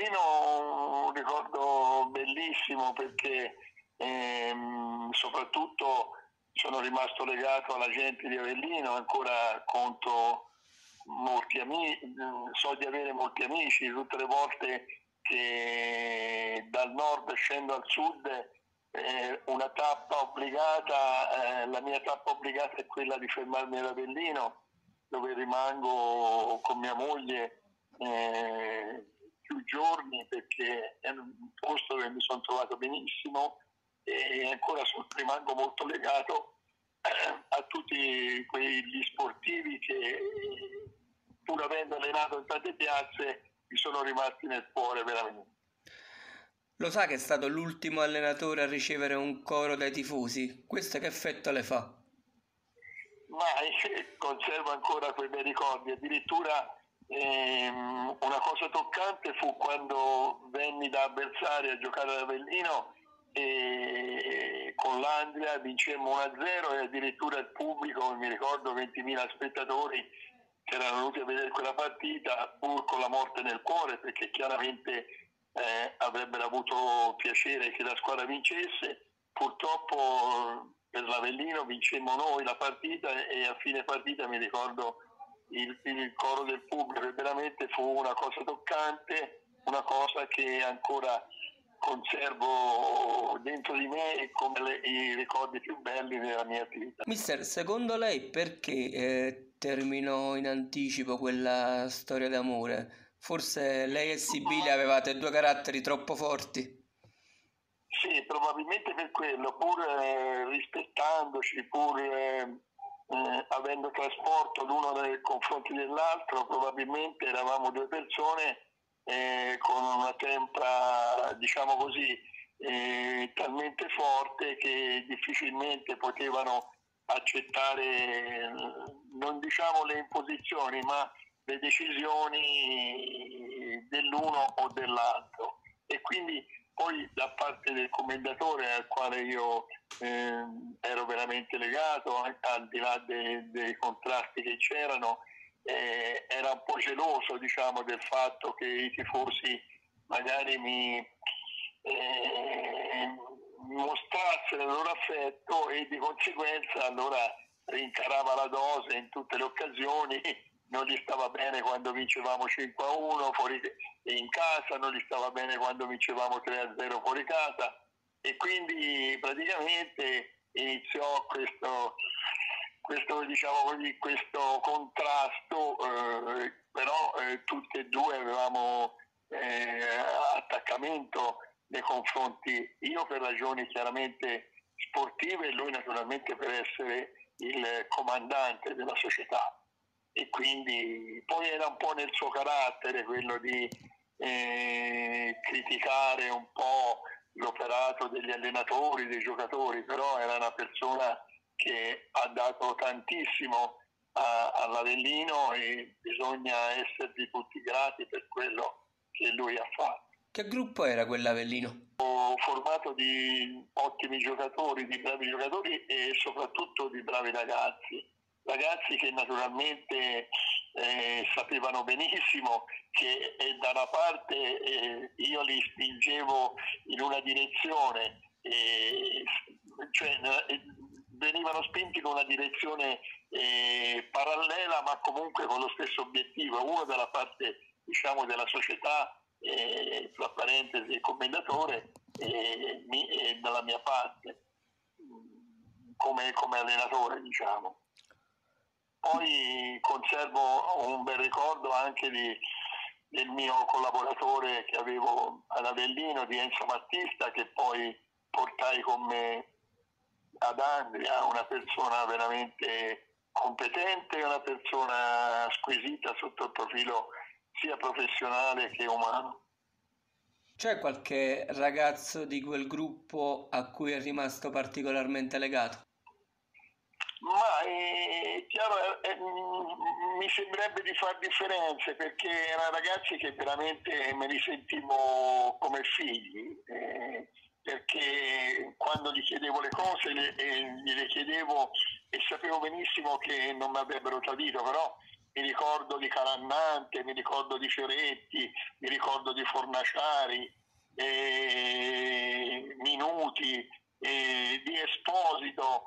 Avellino un ricordo bellissimo perché soprattutto sono rimasto legato alla gente di Avellino, ancora conto molti amici, so di avere molti amici, tutte le volte che dal nord scendo al sud una tappa obbligata, la mia tappa obbligata è quella di fermarmi ad Avellino, dove rimango con mia moglie più giorni perché è un posto dove mi sono trovato benissimo e ancora rimango molto legato a tutti quegli sportivi che pur avendo allenato in tante piazze mi sono rimasti nel cuore veramente. Lo sa che è stato l'ultimo allenatore a ricevere un coro dai tifosi? Questo che effetto le fa? Ma conservo ancora quei bei ricordi, addirittura una cosa toccante fu quando venni da avversario a giocare ad Avellino e con l'Andria vincemmo 1-0 e addirittura il pubblico, mi ricordo 20.000 spettatori che erano venuti a vedere quella partita pur con la morte nel cuore perché chiaramente avrebbero avuto piacere che la squadra vincesse. Purtroppo per l'Avellino vincemmo noi la partita e a fine partita mi ricordo il coro del pubblico e veramente fu una cosa toccante, una cosa che ancora conservo dentro di me come i ricordi più belli della mia attività. Mister, secondo lei perché terminò in anticipo quella storia d'amore? Forse lei e Sibilia avevate due caratteri troppo forti? Sì, probabilmente per quello, pur rispettandoci, pur avendo trasporto l'uno nei confronti dell'altro, probabilmente eravamo due persone con una tempra, diciamo così, talmente forte che difficilmente potevano accettare, non diciamo le imposizioni, ma le decisioni dell'uno o dell'altro. E quindi poi da parte del commendatore al quale io ero veramente legato, al di là dei contrasti che c'erano, era un po' geloso diciamo, del fatto che i tifosi magari mostrassero il loro affetto e di conseguenza allora rincarava la dose in tutte le occasioni, non gli stava bene quando vincevamo 5-1 fuori in casa, non gli stava bene quando vincevamo 3-0 fuori casa e quindi praticamente iniziò questo diciamo così, questo contrasto, però tutti e due avevamo attaccamento nei confronti, io per ragioni chiaramente sportive e lui naturalmente per essere il comandante della società e quindi poi era un po' nel suo carattere quello di criticare un po' l'operato degli allenatori, dei giocatori, però era una persona che ha dato tantissimo all'Avellino e bisogna essergli tutti grati per quello che lui ha fatto. Che gruppo era quell'Avellino? Formato di ottimi giocatori, di bravi giocatori e soprattutto di bravi ragazzi che naturalmente sapevano benissimo che da una parte io li spingevo in una direzione, cioè venivano spinti in una direzione parallela ma comunque con lo stesso obiettivo, uno dalla parte diciamo della società, tra parentesi il commendatore e dalla mia parte come allenatore diciamo. Poi conservo un bel ricordo anche del mio collaboratore che avevo ad Avellino, di Enzo Mattista, che poi portai con me ad Andria, una persona veramente competente e una persona squisita sotto il profilo sia professionale che umano. C'è qualche ragazzo di quel gruppo a cui è rimasto particolarmente legato? Ma è chiaro, mi sembrerebbe di fare differenze perché erano ragazzi che veramente me li sentivo come figli, perché quando gli chiedevo le cose gliele chiedevo e sapevo benissimo che non mi avrebbero tradito, però mi ricordo di Calannante, mi ricordo di Fioretti, mi ricordo di Fornaciari, Minuti, di Esposito,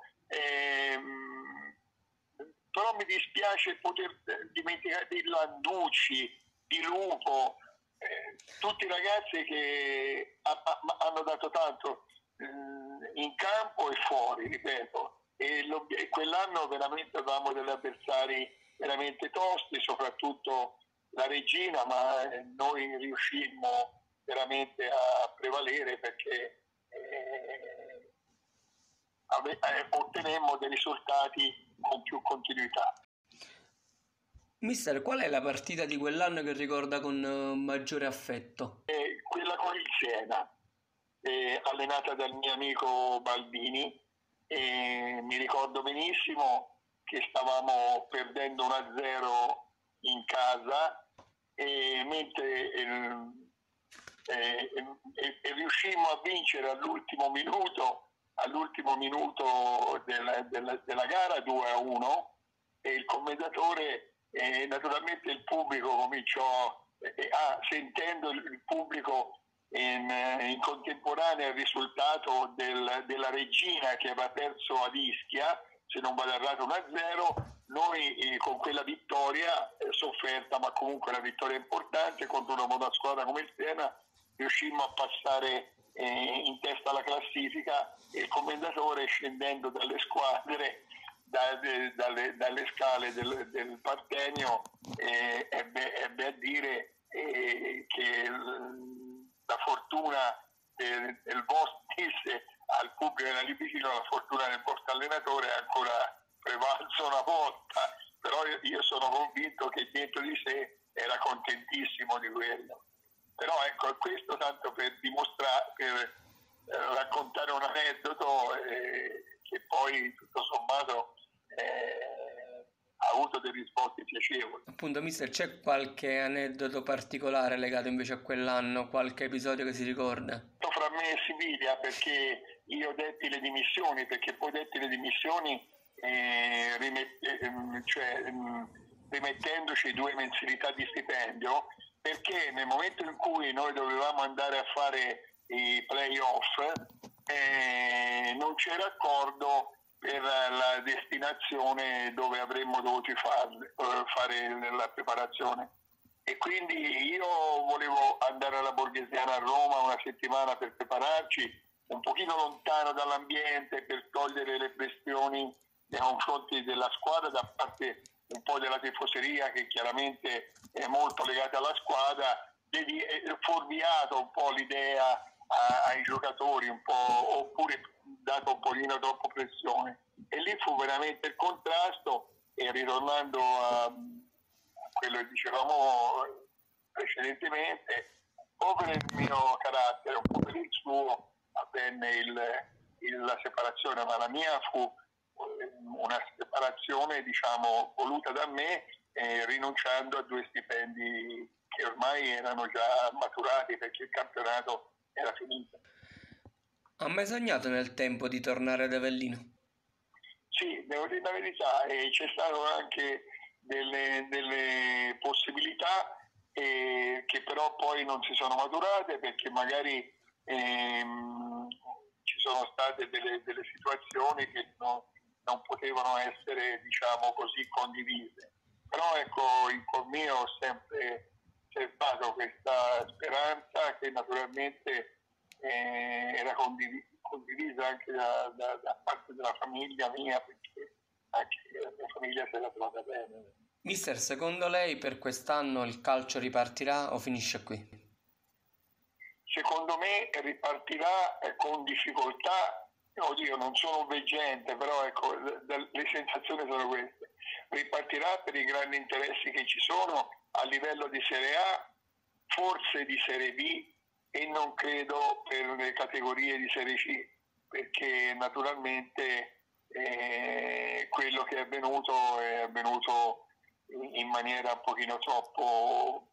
però mi dispiace poter dimenticare di Landucci, di Lupo, tutti ragazzi che hanno dato tanto in campo e fuori, ripeto, e quell'anno veramente avevamo degli avversari veramente tosti, soprattutto la Regina, ma noi riuscimmo veramente a prevalere perché ottenemmo dei risultati con più continuità. Mister, qual è la partita di quell'anno che ricorda con maggiore affetto? Quella con il Siena, allenata dal mio amico Baldini, mi ricordo benissimo che stavamo perdendo 1-0 in casa mentre riuscimmo a vincere all'ultimo minuto della gara 2-1 e il commentatore, naturalmente il pubblico cominciò, sentendo il pubblico in contemporanea il risultato della Regina che aveva perso ad Ischia, se non vado errato 1-0, noi con quella vittoria sofferta, ma comunque una vittoria importante contro una buona squadra come il Siena, riuscimmo a passare in testa alla classifica e il commentatore, scendendo dalle squadre, dalle scale del Partenio, ebbe a dire che la fortuna del vostro, disse al pubblico che era lì vicino, la fortuna del vostro allenatore è ancora prevalso una volta, però io sono convinto che dentro di sé era contentissimo di quello. Però ecco, questo tanto per dimostrare, per raccontare un aneddoto che poi tutto sommato ha avuto dei risvolti piacevoli. Appunto, mister, c'è qualche aneddoto particolare legato invece a quell'anno, qualche episodio che si ricorda? Fra me e Sibilia, perché io detti le dimissioni, perché poi detti le dimissioni rimettendoci 2 mensilità di stipendio, perché nel momento in cui noi dovevamo andare a fare i play-off non c'era accordo per la destinazione dove avremmo dovuto fare la preparazione. E quindi io volevo andare alla Borghesiana a Roma una settimana per prepararci, un pochino lontano dall'ambiente, per togliere le questioni nei confronti della squadra da parte un po' della tifoseria, che chiaramente è molto legata alla squadra, fuorviato un po' l'idea ai giocatori, un po', oppure dato un pochino troppo pressione. E lì fu veramente il contrasto, e ritornando a quello che dicevamo precedentemente, un po' per il mio carattere, un po' per il suo, avvenne la separazione, ma la mia fu una separazione, diciamo, voluta da me, rinunciando a 2 stipendi che ormai erano già maturati perché il campionato era finito. Ha mai sognato nel tempo di tornare ad Avellino? Sì, devo dire la verità, c'è stato anche delle possibilità che però poi non si sono maturate, perché magari ci sono state delle situazioni che non potevano essere, diciamo così, condivise. Però ecco, in cuor mio ho sempre cercato questa speranza, che naturalmente era condivisa anche da parte della famiglia mia, perché anche la mia famiglia se la trova bene. Mister, secondo lei per quest'anno il calcio ripartirà o finisce qui? Secondo me ripartirà con difficoltà. Oddio, non sono veggente, però ecco, le sensazioni sono queste. Ripartirà per i grandi interessi che ci sono a livello di Serie A, forse di Serie B, e non credo per le categorie di Serie C, perché naturalmente quello che è avvenuto in maniera un pochino troppo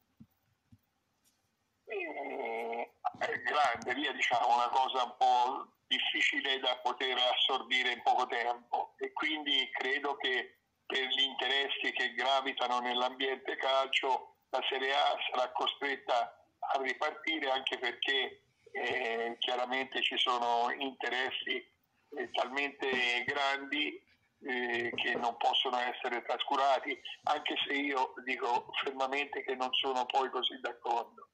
grande, via, diciamo, una cosa un po' difficile da poter assorbire in poco tempo, e quindi credo che per gli interessi che gravitano nell'ambiente calcio, la Serie A sarà costretta a ripartire, anche perché chiaramente ci sono interessi talmente grandi che non possono essere trascurati, anche se io dico fermamente che non sono poi così d'accordo.